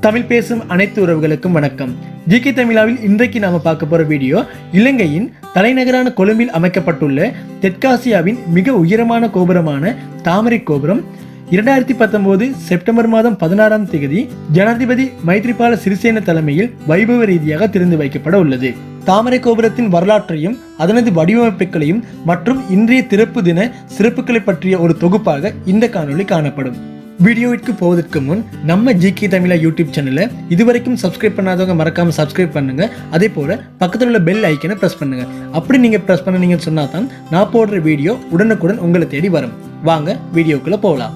தமிழ் பேசும் அனைத்து உறவுகளுக்கும் வணக்கம். ஜிகே தமிழாவில் இன்றைக்கு நாம பார்க்க போற வீடியோ இலங்கையின் தலைநகரான கொழும்பில் அமைக்கப்பட்டுள்ள தெற்காசியாவின் மிக உயரமான கோபுரமான தாமரை கோபுரம் 2019 செப்டம்பர் மாதம் 16ஆம் தேதி ஜனாதிபதி மைத்ரிபால சிறிசேன தலைமையில் வைபவ ரீதியாக திறந்து வைக்கப்பட உள்ளது. தாமரை கோபுரத்தின் வரலாற்றையும் அதனது வடிவமைப்புகளையும் மற்றும் இன்றைய திறப்பு தின சிறப்புகளை பற்றிய ஒரு தொகுப்பாக இந்த காணொளி காணப்படும். வீடியோவிற்கு போவதற்கு முன் நம்ம ஜிகே தமிழா யூடியூப் சேனலை இதுவரைக்கும் சப்ஸ்கிரைப் பண்ணாதவங்க மறக்காம சப்ஸ்கிரைப் பண்ணுங்க. அதே போல பக்கத்தில் உள்ள பெல் ஐக்கனை பிரஸ் பண்ணுங்க. அப்படி நீங்க பிரஸ் பண்ணீங்கன்னு சொன்னா தான் நான் போடுற வீடியோ உடனுக்குடன் உங்களை தேடி வரும். வாங்க வீடியோக்குள்ள போகலாம்.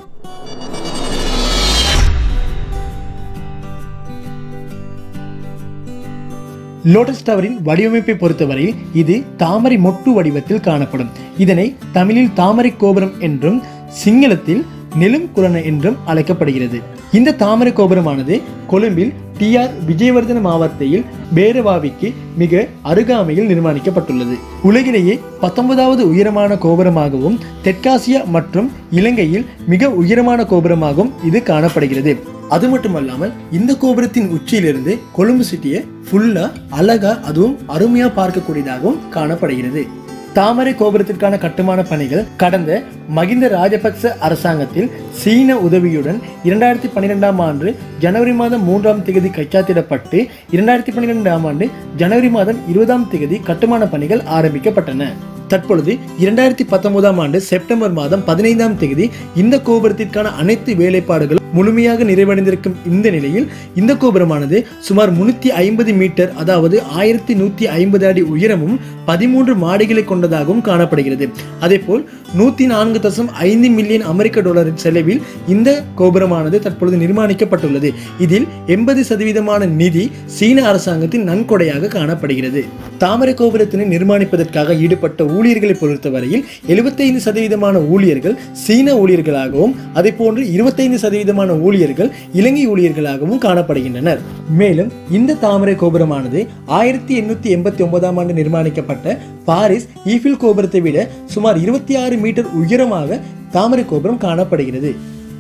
லோட்டஸ் டவரின் வடிவமைப்பை பொறுத்தவரையில் இது தாமரை மொட்டு வடிவத்தில் காணப்படும். இதனை தமிழில் தாமரை கோபுரம் என்றும் சிங்களத்தில் நெலும் குலன என்றும் அழைக்கப்படுகிறது. இந்த தாமரை கோபுரமானது கொழும்பில் TR விஜயவர்தன மாவட்டத்தில் பேரவாவிக்கு மிக அருகாமையில் நிர்மாணிக்கப்பட்டுள்ளது. உலகிலேயே 19வது உயரமான கோபுரமாகவும் தெற்காசியா மற்றும் இலங்கையில் மிக உயரமான கோபுரமாகவும் இது காணப்படுகிறது. அது மட்டுமல்லாமல் இந்த கோபுரத்தின் உச்சியிலிருந்து கொழும்பு சிட்டியை ஃபுல்லா அழகா அதுவும் அருமையா பார்க்கக்கூடியதாகவும் காணப்படுகிறது. தாமரை கோபுரத்திற்கான கட்டுமான பணிகள் கடந்த மகிந்த ராஜபக்ச அரசாங்கத்தில் சீன உதவியுடன் 2012ஆம் ஆண்டு ஜனவரி மாதம் 3ஆம் தேதி கைச்சாத்திடப்பட்டு 2012ஆம் ஆண்டு ஜனவரி மாதம் 20ஆம் தேதி கட்டுமான பணிகள் ஆரம்பிக்கப்பட்டன. தற்பொழுது 2019ஆம் ஆண்டு செப்டம்பர் மாதம் 15ஆம் தேதி இந்த கோபுரத்திற்கான அனைத்து வேலைப்பாடுகளும் முழுமையாக நிறைவடைந்திருக்கும் இந்த நிலையில் இந்த கோபுரமானது சுமார் 350 மீட்டர் அதாவது 1150 அடி உயரமும் 13 மாடிகளை கொண்டதாகவும் காணப்படுகிறது. அதேபோல் 104.5 மில்லியன் அமெரிக்க டாலர் செலவில் இந்த கோபுரமானது தற்பொழுது நிர்மாணிக்கப்பட்டுள்ளது. இதில் 80% நிதி சீன அரசாங்கத்தின் நன்கொடையாக காணப்படுகிறது. தாமரை கோபுரத்தினை நிர்மாணிப்பதற்காக ஈடுபட்ட ஊழியர்களை பொறுத்தவரையில் 75% ஊழியர்கள் சீன ஊழியர்களாகவும் அதே போன்று 25% ஊழியர்கள் இலங்கை ஊழியர்களாகவும் காணப்படுகின்றனர். மேலும் இந்த தாமரை கோபுரமானது 1889ஆம் ஆண்டு நிர்மாணிக்கப்பட்ட பாரிஸ் ஈஃபில் கோபுரத்தை விட சுமார் 26 மீட்டர் உயரமாக தாமரை கோபுரம் காணப்படுகிறது.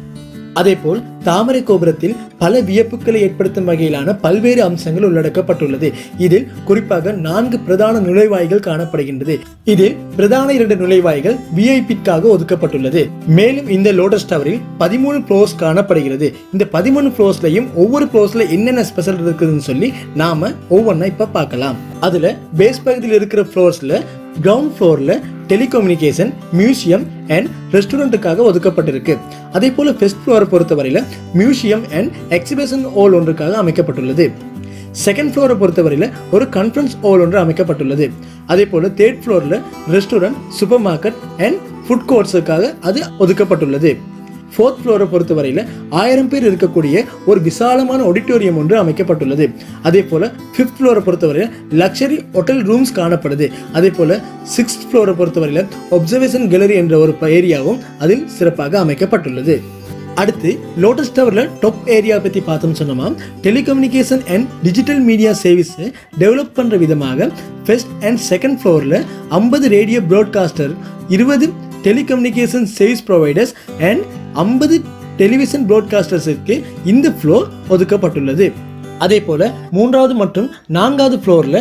அதேபோல் தாமரை கோபுரத்தில் பல வியப்புகளை ஏற்படுத்தும் வகையிலான பல்வேறு அம்சங்கள் உள்ளடக்கப்பட்டுள்ளது. இதில் குறிப்பாக 4 பிரதான நுழைவாய்கள் காணப்படுகின்றது. இதில் பிரதான 2 நுழைவாய்கள் விஐபிக்காக ஒதுக்கப்பட்டுள்ளது. மேலும் இந்த லோட்டஸ் டவரில் 13 ஃப்ளோர்ஸ் காணப்படுகிறது. இந்த 13 ஃப்ளோர்ஸ்லையும் ஒவ்வொரு ஃப்ளோர்ஸ்ல என்னென்ன ஸ்பெஷல் இருக்குதுன்னு சொல்லி நாம ஒவ்வொன்றா இப்ப பார்க்கலாம். அதுல பேஸ் பகுதியில் இருக்கிற ஃப்ளோர்ஸ்ல கிரவுண்ட் ஃப்ளோர்ல டெலிகம்யூனிகேஷன், மியூசியம் அண்ட் ரெஸ்டாரண்ட்டுக்காக ஒதுக்கப்பட்டிருக்கு. அதே போல ஃபர்ஸ்ட் ஃப்ளோரை பொறுத்தவரையில மியூசியம் அண்ட் எக்ஸிபிஷன் ஹால் ஒன்றுக்காக அமைக்கப்பட்டுள்ளது. செகண்ட் ஃப்ளோரை பொறுத்தவரையில ஒரு கான்ஃபரன்ஸ் ஹால் ஒன்று அமைக்கப்பட்டுள்ளது. அதே போல தேர்ட் ஃப்ளோர்ல restaurant, super market and food கோர்ட்ஸுக்காக அது ஒதுக்கப்பட்டுள்ளது. ஃபோர்த் ஃப்ளோரை பொறுத்தவரையில் 1000 பேர் இருக்கக்கூடிய ஒரு விசாலமான ஆடிட்டோரியம் ஒன்று அமைக்கப்பட்டுள்ளது. அதே போல ஃபிஃப்த் ஃப்ளோரை பொறுத்தவரையில் லக்ஸரி ஹோட்டல் ரூம்ஸ் காணப்படுது. அதே போல சிக்ஸ்த் ஃப்ளோரை பொறுத்தவரையில் ஒப்சர்வேஷன் கேலரி என்ற ஒரு ஏரியாவும் அதில் சிறப்பாக அமைக்கப்பட்டுள்ளது. அடுத்து லோட்டஸ் டவர்ல டாப் ஏரியா பத்தி பார்த்தோம் சொன்னோமா, telecommunication and digital media service develop பண்ற விதமாக ஃபர்ஸ்ட் அண்ட் செகண்ட் ஃப்ளோர்ல 50 radio broadcaster, 20 telecommunication service providers and 50 television ப்ராட்காஸ்டர்ஸுக்கு இந்த ஃப்ளோர் ஒதுக்கப்பட்டுள்ளது. அதே போல 3வது மற்றும் 4வது ஃப்ளோர்ல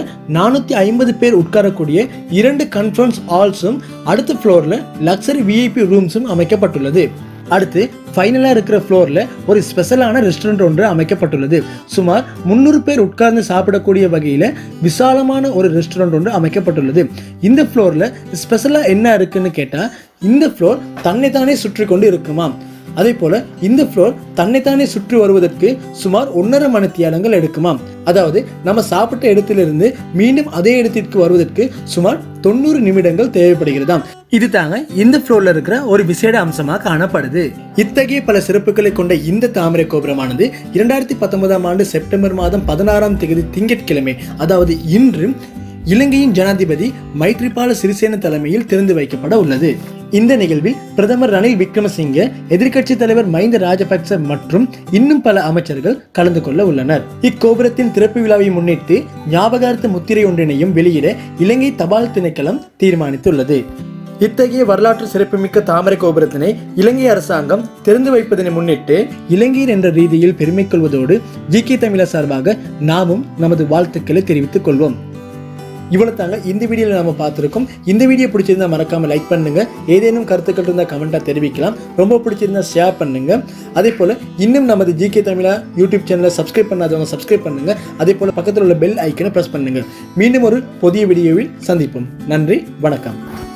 450 பேர் உட்காரக்கூடிய 2 கான்ஃபரன்ஸ் ஹால்ஸும் அடுத்த ஃப்ளோர்ல லக்ஸரி விஐபி ரூம்ஸும் அமைக்கப்பட்டுள்ளது. அடுத்து ஃபைனலா இருக்கிற ஃப்ளோர்ல ஒரு ஸ்பெஷலான ரெஸ்டாரண்ட் ஒன்று அமைக்கப்பட்டுள்ளது. சுமார் 300 பேர் உட்கார்ந்து சாப்பிடக்கூடிய வகையில விசாலமான ஒரு ரெஸ்டாரண்ட் ஒன்று அமைக்கப்பட்டுள்ளது. இந்த ஃப்ளோர்ல ஸ்பெஷலா என்ன இருக்குன்னு கேட்டா, இந்த ஃப்ளோர் தன்னைத்தானே சுற்றி கொண்டு இருக்குமாம். அதே போல இந்த ஃப்ளோர் தன்னைத்தானே சுற்றி வருவதற்கு சுமார் 1.5 மணித்தியாலங்கள் எடுக்குமாம். அதாவது நம்ம சாப்பிட்ட இடத்திலிருந்து மீண்டும் அதே இடத்திற்கு வருவதற்கு சுமார் 90 நிமிடங்கள் தேவைப்படுகிறதாம். இது தாங்க இந்த ஃப்ளோர்ல இருக்கிற ஒரு விசேட அம்சமா காணப்படுது. இத்தகைய பல சிறப்புகளை கொண்ட இந்த தாமரை கோபுரமானது 2019ஆம் ஆண்டு செப்டம்பர் மாதம் 16ஆம் தேதி திங்கட்கிழமை அதாவது இன்று இலங்கையின் ஜனாதிபதி மைத்ரிபால சிறிசேன தலைமையில் திறந்து வைக்கப்பட உள்ளது. இந்த நிகழ்வில் பிரதமர் ரணில் விக்ரமசிங்க, எதிர்க்கட்சி தலைவர் மஹிந்த ராஜபக்ச மற்றும் இன்னும் பல அமைச்சர்கள் கலந்து கொள்ள உள்ளனர். இக்கோபுரத்தின் திறப்பு விழாவை முன்னிட்டு ஞாபகார்த்த முத்திரை ஒன்றினையும் வெளியிட இலங்கை தபால் திணைக்களம் தீர்மானித்துள்ளது. இத்தகைய வரலாற்று சிறப்புமிக்க தாமரை கோபுரத்தினை இலங்கை அரசாங்கம் திறந்து வைப்பதனை முன்னிட்டு இலங்கையர் என்ற ரீதியில் பெருமை கொள்வதோடு ஜிகே தமிழர் சார்பாக நாமும் நமது வாழ்த்துக்களை தெரிவித்துக் கொள்வோம். இவ்வளவு தாங்க இந்த வீடியோவில் நாம பார்த்துருக்கோம். இந்த வீடியோ பிடிச்சிருந்தா மறக்காம லைக் பண்ணுங்க. ஏதேனும் கருத்துக்கள் இருந்தால் கமெண்டா தெரிவிக்கலாம். ரொம்ப பிடிச்சிருந்தா ஷேர் பண்ணுங்க. அதே போல இன்னும் நமது ஜிகே தமிழா யூடியூப் சேனலை சப்ஸ்கிரைப் பண்ணாதவங்க சப்ஸ்கிரைப் பண்ணுங்க. அதே போல பக்கத்தில் உள்ள பெல் ஐக்கனை பிரஸ் பண்ணுங்க. மீண்டும் ஒரு புதிய வீடியோவில் சந்திப்போம். நன்றி, வணக்கம்.